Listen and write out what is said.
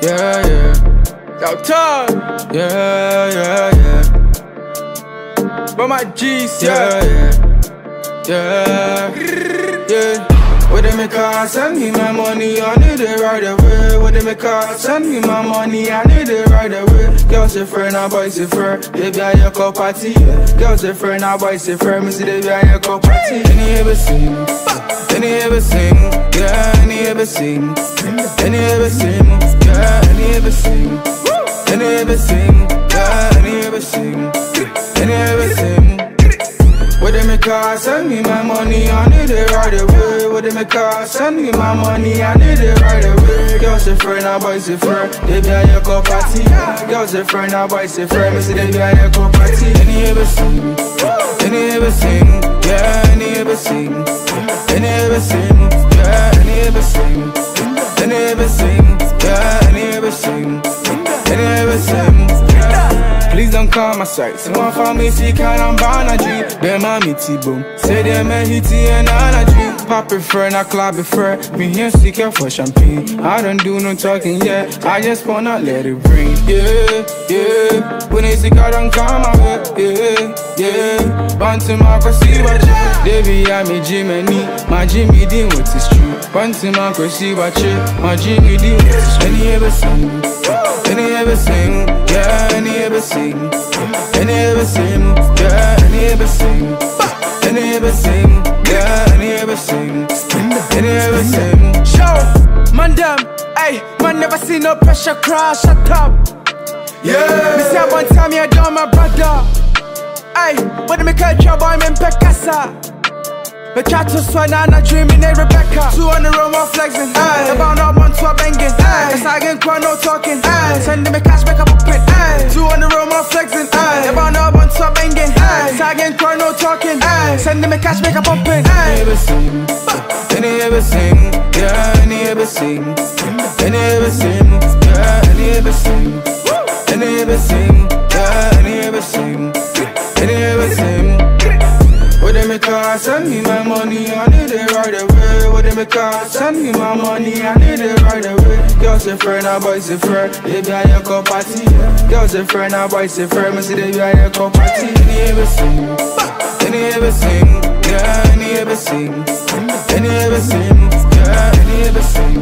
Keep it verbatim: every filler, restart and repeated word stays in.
yeah, yeah. Yo, Todd, yeah, yeah, yeah. But my G's, yeah, yeah, yeah, yeah. What they make her send me my money, I need it right away. What they make her send me my money, I need it right away. Girls say friend, now boys say friend. Baby, I your cup party. Girls say friend, now boys say friend. Me see baby, I your cup party. Any ever sing, any ever sing, yeah, any ever sing, any ever sing, yeah, any ever sing, any ever sing, yeah, any ever sing, any ever sing. What they make her send me my money, I need it right away. What they make her send me my money, I need it right away. Girls say friend, now boys say friend. Baby, I your cup party. Girls say friend, now boys say friend. Me say baby, I your cup party. Any ever sing, any ever sing, yeah, any ever sing, any ever sing, yeah, any ever sing, any ever sing, yeah, any ever sing, any ever sing. Please don't call my side. Someone for me, see, can I'm bound a dream. Be my meaty boom. Say them a hitty and all a dream. Pop prefer, not club prefer. Me here seek for champagne. I don't do no talking yet. I just wanna let it rain. Yeah, yeah. When they see I don't call my way. Yeah, yeah. Bound to my see what you. Baby, I'm a Jimmy. My Jimmy did what is true. Bound to my see what you. My Jimmy did what is true. Any ever sing. Any ever sing, yeah, any ever sing, any ever sing, yeah, any ever sing, any ever sing, yeah, any ever sing, any ever sing. Show, man, damn, ayy, man, never see no pressure crash, shut up. Yeah. Me say one time you done my brother, ayy, when me catch your boy, me Pekasa. Me try to swear now, not dreaming, they Rebecca. Two on the road, more flexing. Aye. About no one to a banging. Aye. Cause I get quite no talking. Aye. Sending me cash back up a pit. Aye. Two on the road, more flexing. Aye. About no one to a banging. Aye. Cause I get quite no talking. Aye. Sending me cash back up a pit. Any ever sing, any ever sing, yeah, any ever sing, any ever sing, yeah, any ever sing, any ever sing, yeah, any ever sing, any ever sing. What they make her send me my money, I need it right away. What they make her send me my money, I need it right away. Girls say friend, now boys say friend. Baby, I your cup party. Girls say friend, now boys say friend. Me say baby, I your cup party. Any ever sing, any ever sing, yeah, any ever sing, any ever sing, yeah, any ever sing.